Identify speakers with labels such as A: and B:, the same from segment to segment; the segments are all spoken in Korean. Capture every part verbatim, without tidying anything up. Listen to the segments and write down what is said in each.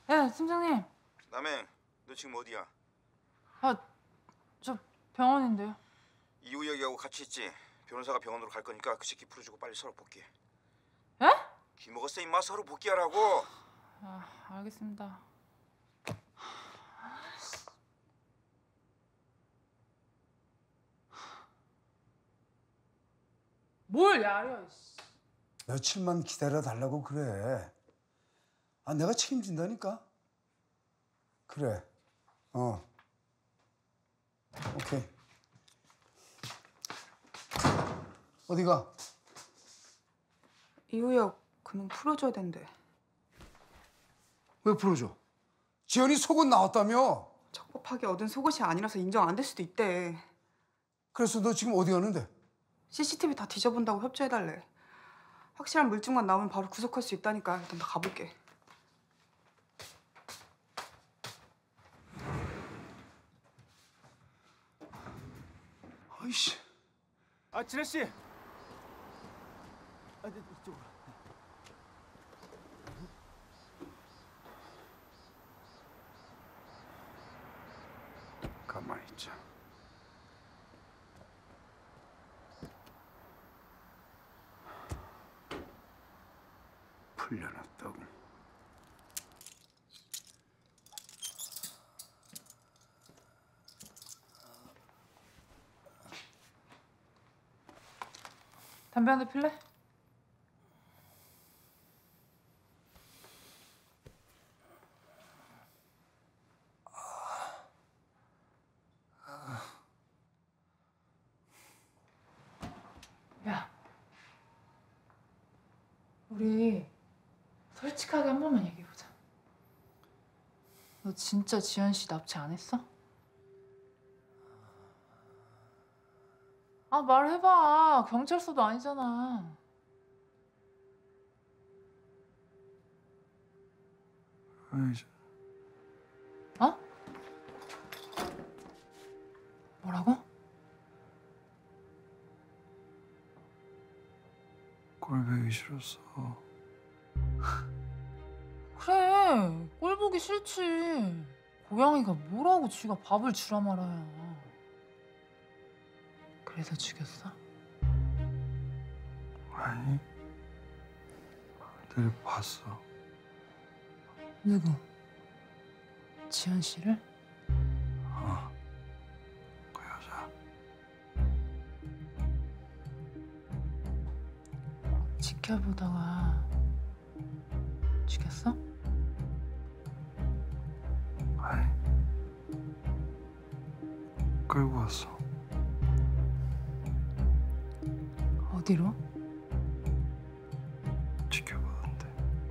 A: 네, 팀장님.
B: 남행, 너 지금 어디야?
A: 아, 저 병원인데요.
B: 이우혁이하고 같이 있지? 변호사가 병원으로 갈 거니까 그 새끼 풀어주고 빨리 서로 복귀해.
A: 에?
B: 귀 먹었어 임마. 서로 복귀하라고.
A: 아, 알겠습니다. 뭘 야려, 씨.
C: 며칠만 기다려달라고 그래. 아, 내가 책임진다니까. 그래. 어. 오케이. 어디가?
D: 이우혁 그놈 풀어줘야 된대.
C: 왜 풀어줘? 지연이 속옷 나왔다며?
D: 적법하게 얻은 속옷이 아니라서 인정 안 될 수도 있대.
C: 그래서 너 지금 어디 가는데?
D: 씨씨티비 다 뒤져본다고 협조해달래. 확실한 물증만 나오면 바로 구속할 수 있다니까. 일단 나 가볼게.
C: 아이씨.
E: 아, 진혜 씨. 아, 네, 이쪽으로.
C: 가만히 있자. 풀려났다고.
A: 담배 한 대 필래? 야, 우리 솔직하게 한 번만 얘기해보자. 너 진짜 지현 씨 납치 안 했어? 아, 말해봐. 경찰서도 아니잖아.
C: 아이씨.
A: 어? 뭐라고?
C: 꼴보기 싫었어.
A: 그래, 꼴 보기 싫지. 고양이가 뭐라고 지가 밥을 주라 말아야. 그래서 죽였어?
C: 아니, 늘 봤어.
A: 누구? 지현 씨를?
C: 어, 그 여자.
A: 지켜보다가 죽였어?
C: 아니, 끌고 왔어.
A: 어디로?
C: 지켜보던데.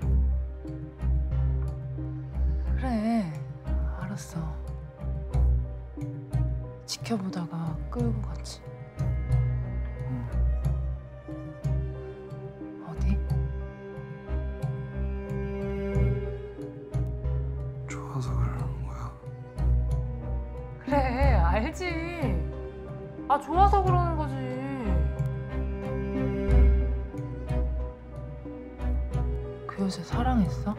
A: 그래, 알았어. 지켜보다가 끌고 갔지.
C: 응.
A: 어디?
C: 좋아서 그러는 거야.
A: 그래, 알지. 아, 좋아서 그러는 거지. 그 여자 사랑했어?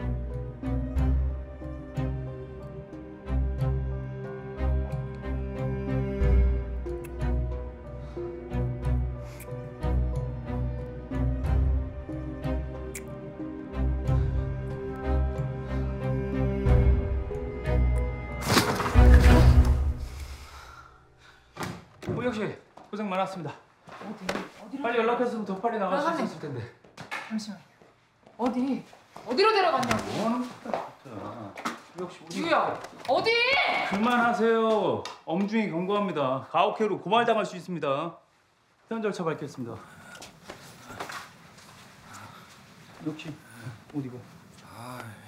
E: 우혁 씨, 고생 많았습니다.
A: 어디? 어디로?
E: 빨리 연락했으면 더 빨리 나갈 수
A: 나가네.
E: 있었을 텐데.
A: 잠시만. 어디? 어디로 데려갔냐고?
E: 뭐하는 거야, 진짜. 우혁 씨, 우리
A: 유야, 어디?
E: 그만하세요. 엄중히 경고합니다. 가혹행위로 고발당할 수 있습니다. 회원 절차 밝겠습니다. 우혁 씨, 어디가?
C: 아.